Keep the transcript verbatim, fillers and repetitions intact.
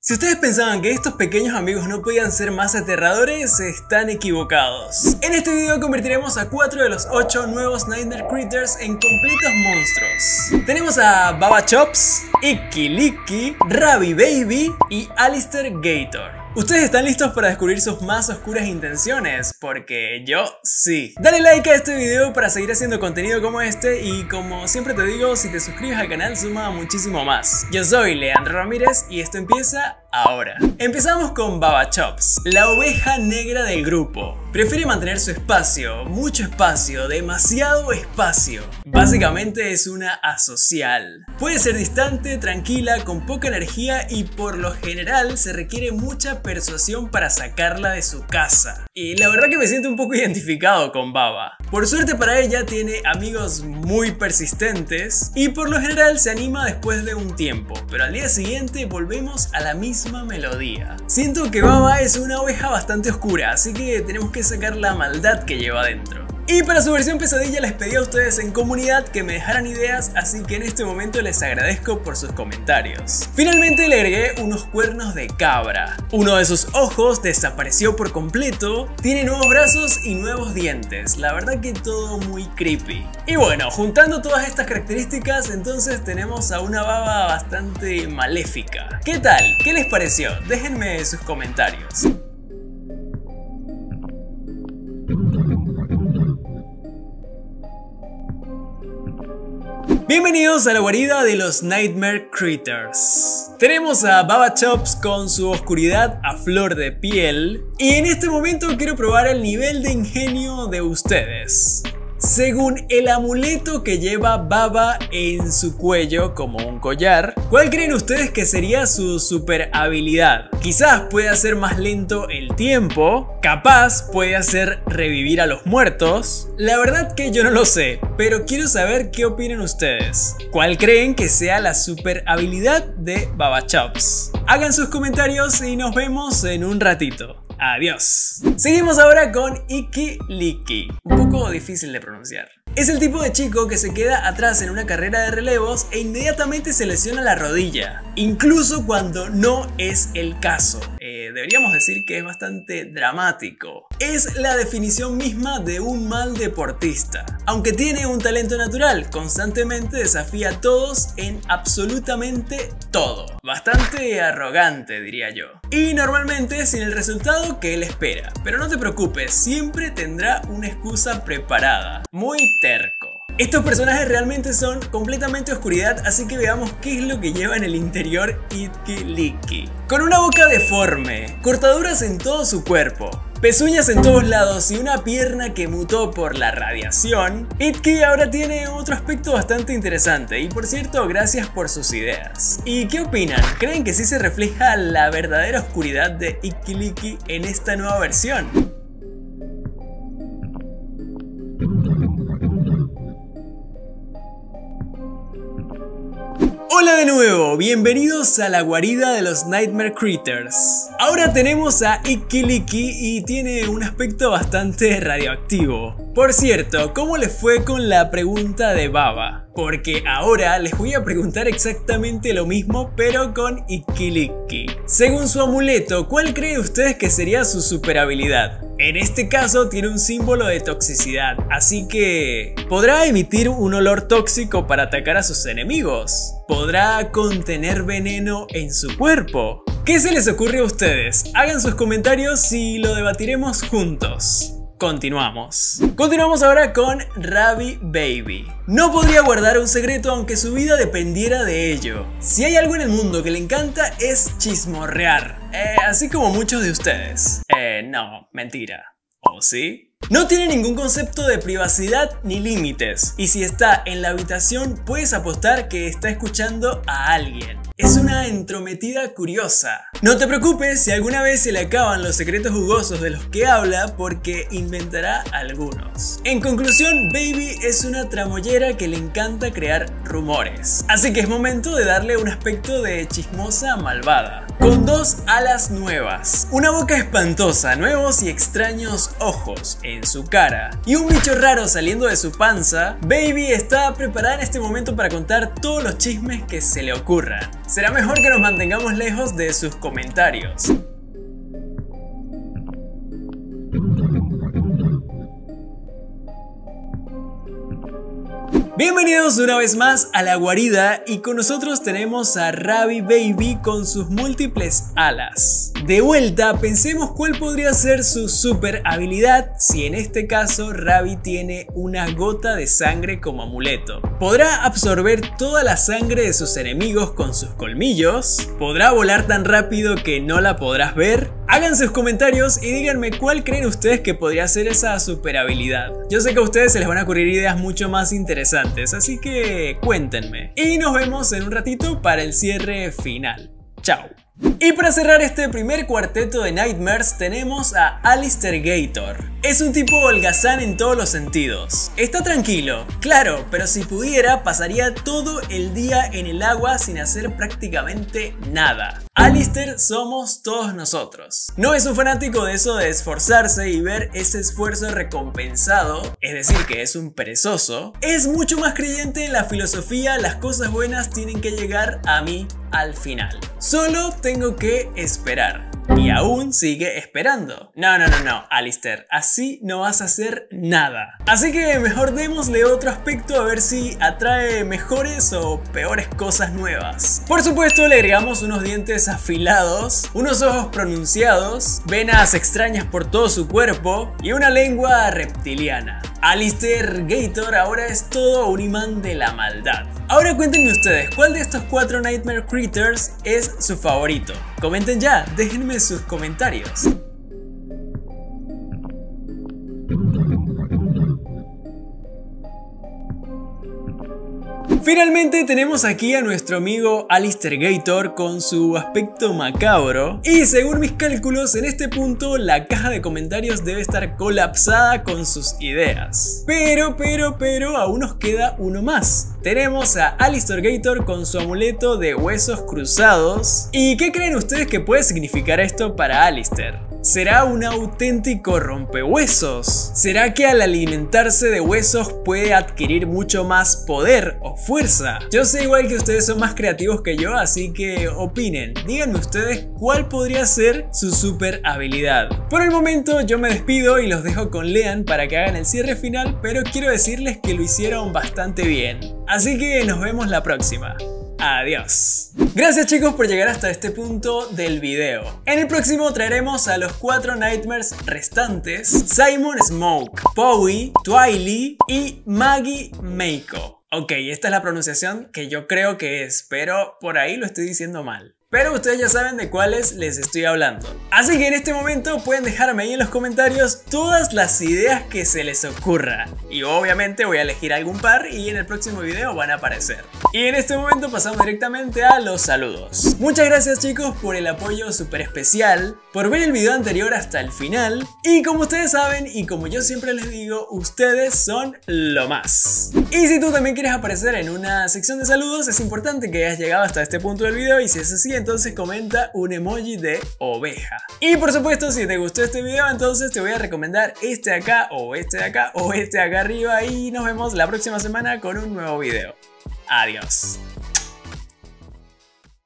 Si ustedes pensaban que estos pequeños amigos no podían ser más aterradores, están equivocados. En este video convertiremos a cuatro de los ocho nuevos Nightmare Critters en completos monstruos. Tenemos a Baba Chops, Icky Licky, Ravi Baby y Alistair Gator. ¿Ustedes están listos para descubrir sus más oscuras intenciones? Porque yo sí. Dale like a este video para seguir haciendo contenido como este y como siempre te digo, si te suscribes al canal suma muchísimo más. Yo soy Leandro Ramírez y esto empieza ahora. Empezamos con Baba Chops, la oveja negra del grupo. Prefiere mantener su espacio, mucho espacio, demasiado espacio. Básicamente es una asocial. Puede ser distante, tranquila, con poca energía y por lo general se requiere mucha persuasión para sacarla de su casa. Y la verdad que me siento un poco identificado con Baba. Por suerte para ella tiene amigos muy persistentes y por lo general se anima después de un tiempo, pero al día siguiente volvemos a la misma melodía. Siento que Baba es una oveja bastante oscura, así que tenemos que sacar la maldad que lleva adentro. Y para su versión pesadilla les pedí a ustedes en comunidad que me dejaran ideas, así que en este momento les agradezco por sus comentarios. Finalmente le agregué unos cuernos de cabra. Uno de sus ojos desapareció por completo, tiene nuevos brazos y nuevos dientes. La verdad que todo muy creepy. Y bueno, juntando todas estas características, entonces tenemos a una Baba bastante maléfica. ¿Qué tal? ¿Qué les pareció? Déjenme sus comentarios. Bienvenidos a la guarida de los Nightmare Critters. Tenemos a Baba Chops con su oscuridad a flor de piel y en este momento quiero probar el nivel de ingenio de ustedes. Según el amuleto que lleva Baba en su cuello como un collar, ¿cuál creen ustedes que sería su super habilidad? Quizás puede hacer más lento el tiempo, capaz puede hacer revivir a los muertos. La verdad que yo no lo sé, pero quiero saber qué opinan ustedes. ¿Cuál creen que sea la super habilidad de Baba Chops? Hagan sus comentarios y nos vemos en un ratito. Adiós. Seguimos ahora con Icky Licky, un poco difícil de pronunciar. Es el tipo de chico que se queda atrás en una carrera de relevos e inmediatamente se lesiona la rodilla, incluso cuando no es el caso. Eh, deberíamos decir que es bastante dramático. Es la definición misma de un mal deportista. Aunque tiene un talento natural, constantemente desafía a todos en absolutamente todo. Bastante arrogante, diría yo. Y normalmente sin el resultado que él espera. Pero no te preocupes, siempre tendrá una excusa preparada. Muy terco. Estos personajes realmente son completamente oscuridad, así que veamos qué es lo que lleva en el interior Icky Licky. Con una boca deforme, cortaduras en todo su cuerpo, pezuñas en todos lados y una pierna que mutó por la radiación, Icky ahora tiene otro aspecto bastante interesante y por cierto, gracias por sus ideas. ¿Y qué opinan? ¿Creen que sí se refleja la verdadera oscuridad de Icky Licky en esta nueva versión? Hola de nuevo, bienvenidos a la guarida de los Nightmare Critters. Ahora tenemos a Icky Licky y tiene un aspecto bastante radioactivo. Por cierto, ¿cómo les fue con la pregunta de Baba? Porque ahora les voy a preguntar exactamente lo mismo, pero con Icky Licky. Según su amuleto, ¿cuál creen ustedes que sería su super habilidad? En este caso tiene un símbolo de toxicidad, así que ¿podrá emitir un olor tóxico para atacar a sus enemigos? ¿Podrá contener veneno en su cuerpo? ¿Qué se les ocurre a ustedes? Hagan sus comentarios y lo debatiremos juntos. Continuamos. Continuamos ahora con Ravi Baby. No podría guardar un secreto aunque su vida dependiera de ello. Si hay algo en el mundo que le encanta es chismorrear, eh, así como muchos de ustedes. Eh, no, mentira. ¿O sí? No tiene ningún concepto de privacidad ni límites, y si está en la habitación puedes apostar que está escuchando a alguien. Es una entrometida curiosa. No te preocupes si alguna vez se le acaban los secretos jugosos de los que habla, porque inventará algunos. En conclusión, Baby es una tramoyera que le encanta crear rumores, así que es momento de darle un aspecto de chismosa malvada. Con dos alas nuevas, una boca espantosa, nuevos y extraños ojos en su cara y un bicho raro saliendo de su panza, Baby está preparada en este momento para contar todos los chismes que se le ocurran. será mejor que nos mantengamos lejos de sus comentarios. Bienvenidos una vez más a la guarida y con nosotros tenemos a Rabi Baby con sus múltiples alas. De vuelta, pensemos cuál podría ser su super habilidad si en este caso Rabi tiene una gota de sangre como amuleto. ¿Podrá absorber toda la sangre de sus enemigos con sus colmillos? ¿Podrá volar tan rápido que no la podrás ver? Hagan sus comentarios y díganme cuál creen ustedes que podría ser esa super habilidad. Yo sé que a ustedes se les van a ocurrir ideas mucho más interesantes, así que cuéntenme. Y nos vemos en un ratito para el cierre final. Chao. Y para cerrar este primer cuarteto de Nightmares tenemos a Alistair Gator. Es un tipo holgazán en todos los sentidos. Está tranquilo, claro, pero si pudiera pasaría todo el día en el agua sin hacer prácticamente nada. Alistair somos todos nosotros. No es un fanático de eso de esforzarse y ver ese esfuerzo recompensado, es decir que es un perezoso. Es mucho más creyente en la filosofía, las cosas buenas tienen que llegar a mí al final. Solo tengo que esperar. Y aún sigue esperando. No, no, no, no, Alistair, así no vas a hacer nada. Así que mejor démosle otro aspecto a ver si atrae mejores o peores cosas nuevas. Por supuesto le agregamos unos dientes afilados, unos ojos pronunciados, venas extrañas por todo su cuerpo y una lengua reptiliana. Alistair Gator ahora es todo un imán de la maldad. Ahora cuéntenme ustedes, ¿cuál de estos cuatro Nightmare Critters es su favorito? Comenten ya, déjenme sus comentarios. Finalmente tenemos aquí a nuestro amigo Alistair Gator con su aspecto macabro y según mis cálculos en este punto la caja de comentarios debe estar colapsada con sus ideas. Pero, pero, pero aún nos queda uno más. Tenemos a Alistair Gator con su amuleto de huesos cruzados. ¿Y qué creen ustedes que puede significar esto para Alistair? ¿Será un auténtico rompehuesos? ¿Será que al alimentarse de huesos puede adquirir mucho más poder o fuerza? Yo sé igual que ustedes son más creativos que yo, así que opinen. Díganme ustedes cuál podría ser su super habilidad. Por el momento yo me despido y los dejo con Lean para que hagan el cierre final, pero quiero decirles que lo hicieron bastante bien. Así que nos vemos la próxima. Adiós. Gracias chicos por llegar hasta este punto del video. En el próximo traeremos a los cuatro Nightmares restantes: Simon Smoke, Powie, Twily y Maggie Meiko. Ok, esta es la pronunciación que yo creo que es, pero por ahí lo estoy diciendo mal. Pero ustedes ya saben de cuáles les estoy hablando. Así que en este momento pueden dejarme ahí en los comentarios todas las ideas que se les ocurra. Y obviamente voy a elegir algún par y en el próximo video van a aparecer. Y en este momento pasamos directamente a los saludos. Muchas gracias chicos por el apoyo súper especial, por ver el video anterior hasta el final. Y como ustedes saben y como yo siempre les digo, ustedes son lo más. Y si tú también quieres aparecer en una sección de saludos, es importante que hayas llegado hasta este punto del video y si es así, entonces comenta un emoji de oveja. Y por supuesto, si te gustó este video, entonces te voy a recomendar este de acá, o este de acá, o este de acá arriba. Y nos vemos la próxima semana con un nuevo video. Adiós.